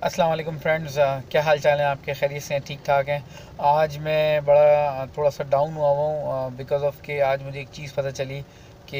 अस्सलाम वालेकुम फ्रेंड्स, क्या हाल चाल है आपके? खैरियत से हैं? ठीक ठाक हैं? आज मैं बड़ा थोड़ा सा डाउन हुआ हूँ बिकॉज़ ऑफ कि आज मुझे एक चीज़ पता चली कि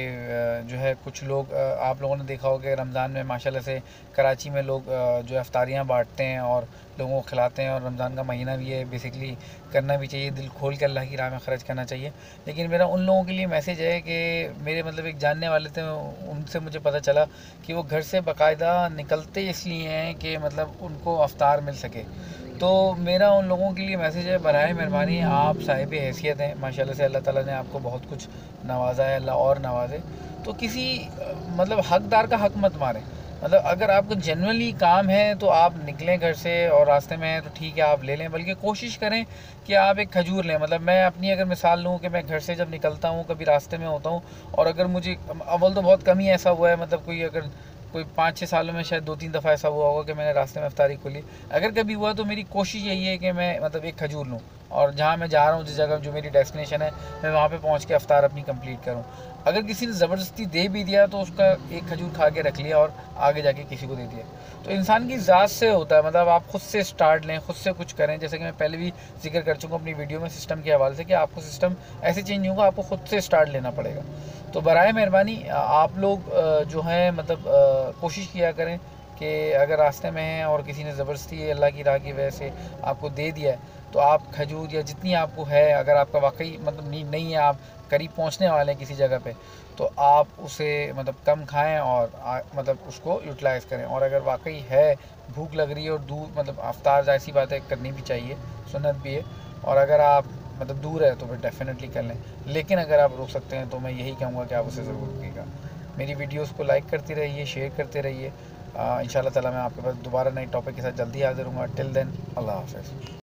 जो है कुछ लोग, आप लोगों ने देखा होगा कि रमज़ान में माशाल्लाह से कराची में लोग जो है इफ्तारियाँ बांटते हैं और लोगों को खिलाते हैं। और रमज़ान का महीना भी है, बेसिकली करना भी चाहिए, दिल खोल के अल्लाह की राह में ख़र्च करना चाहिए। लेकिन मेरा उन लोगों के लिए मैसेज है कि मेरे मतलब एक जानने वाले थे, उनसे मुझे पता चला कि वो घर से बाकायदा निकलते इसलिए हैं कि मतलब उनको अफ्तार मिल सके। तो मेरा उन लोगों के लिए मैसेज है, बराए मेहरबानी आप साहिब हैसियत हैं, माशाल्लाह से अल्लाह ताला ने आपको बहुत कुछ नवाजा है, अल्लाह और नवाजे। तो किसी मतलब हकदार का हक मत मारें। मतलब अगर आपको जनरली काम है तो आप निकलें घर से, और रास्ते में हैं तो ठीक है आप ले लें, बल्कि कोशिश करें कि आप एक खजूर लें। मतलब मैं अपनी अगर मिसाल लूँ कि मैं घर से जब निकलता हूँ, कभी रास्ते में होता हूँ, और अगर मुझे अव्वल तो बहुत कम ही ऐसा हुआ है, मतलब कोई 5-6 सालों में शायद 2-3 दफ़ा ऐसा हुआ होगा कि मैंने रास्ते में इफ्तारी खोली। अगर कभी हुआ तो मेरी कोशिश यही है कि मैं मतलब एक खजूर लूँ, और जहाँ मैं जा रहा हूँ, जिस जगह जो मेरी डेस्टिनेशन है, मैं वहाँ पे पहुँच के अफ्तार अपनी कंप्लीट करूँ। अगर किसी ने ज़बरदस्ती दे भी दिया तो उसका एक खजूर खा के रख लिया और आगे जाके किसी को दे दिया। तो इंसान की ज़ात से होता है, मतलब आप खुद से स्टार्ट लें, खुद से कुछ करें। जैसे कि मैं पहले भी जिक्र कर चुका हूँ अपनी वीडियो में सिस्टम के हवाले से, कि आपको सिस्टम ऐसे चेंज नहीं होगा, आपको खुद से स्टार्ट लेना पड़ेगा। तो बराए मेहरबानी आप लोग जो हैं मतलब कोशिश किया करें कि अगर रास्ते में हैं और किसी ने ज़बरदस्ती अल्लाह की राह की वजह से आपको दे दिया है, तो आप खजूर या जितनी आपको है, अगर आपका वाकई मतलब नीड नहीं है, आप करीब पहुंचने वाले हैं किसी जगह पे, तो आप उसे मतलब कम खाएं और मतलब उसको यूटिलाइज़ करें। और अगर वाकई है, भूख लग रही है और दूर मतलब अफ्तार, ऐसी बातें करनी भी चाहिए, सुन्नत भी है। और अगर आप मतलब दूर है तो फिर डेफिनेटली कर लें। लेकिन अगर आप रोक सकते हैं तो मैं यही कहूँगा कि आप उसे ज़रूर रुकिएगा। मेरी वीडियोस को लाइक करते रहिए, शेयर करते रहिए। इंशाल्लाह ताला मैं आपके पास दोबारा नई टॉपिक के साथ जल्दी हाज़िर हूँगा। टिल देन, अल्लाह हाफ़िज़।